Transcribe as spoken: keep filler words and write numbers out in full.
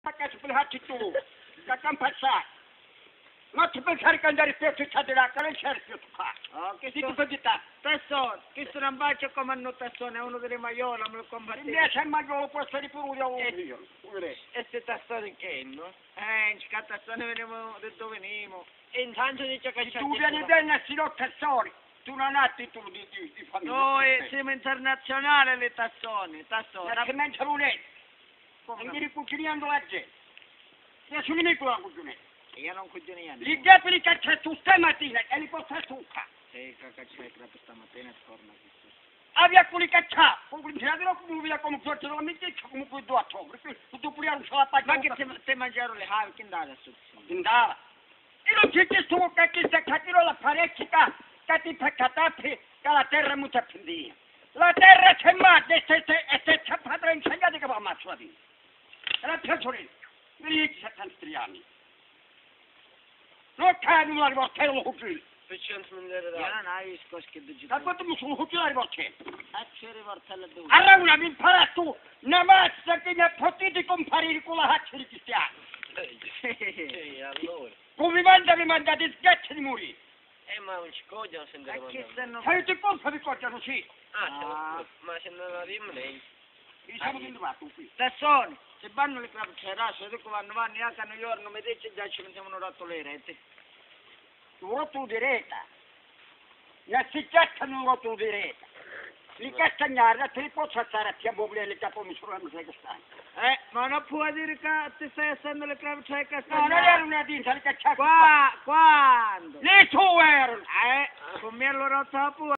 Pakai sebelah situ. Kakak pasar. Ma ti pensare che andare per città della cara cerchio tu fa. Oh, che Di sto... tutto di ta. Tassone, che sono un bacio come hanno tassone, è uno delle maiola, me lo combattete. Invece il maggiore può essere pure un Eh, io. E se tassone che no? Eh, in città tassone veniamo da dove veniamo. E intanto dice che c'è... Tu vieni bene a Silo Tassori. Tu non hai titolo di, di, di famiglia. Noi siamo internazionali le tassone, tassone. Ma che mangia lunedì. Quindi cucinando la gente. Io sono nemico la cucinetta. Io non cucino niente. Li capri che c'è tu stamattina e li porta tu qua. Sì, che c'è proprio stamattina torna. Avia quelli che c'ha. Cominciare a come via come forse la mente come poi due ottobre. Tu pure non la pagina. Ma che te, te mangiare le havi che andare su? Andava. E non c'è che sto che che sta catino la parecchia che ti peccata che la terra è molto pendina. La terra c'è ma e se e se c'è padre insegnato che va a mazzo la vita. Era piaciuto. Mi dice tanti anni. Non cade una rivolta lo cucino. Io non hai scos che dici. Da quanto mi sono cucino la rivolta? A c'è rivolta la dove? Allora una mi impara tu. Una mazza che mi ha potuto comparire con la haccia di cristiano. Sì, allora. Come manda mi manda di schiaccia di morire. Eh, ma non ci cogliano se Ma non che stanno... Sai che cosa vi cogliano sì? Ah, ma se non arriviamo lei. Diciamo che dove qui. Tassone, se vanno le cravatte, se tu vanno vanno, anche a giorno, mi dice già ci mettiamo un rotto le rete. Un rotto di rete. La schiaccia non rotto di rete. Li castagnare, te li posso stare a tiamobile le capo mi sono la che stanno. Eh, ma non può dire che ti stai essendo le cravatte che No, non era una dinta, li cacciavo. Qua, quando? Le tue erano. Eh, con me lo rotto pure.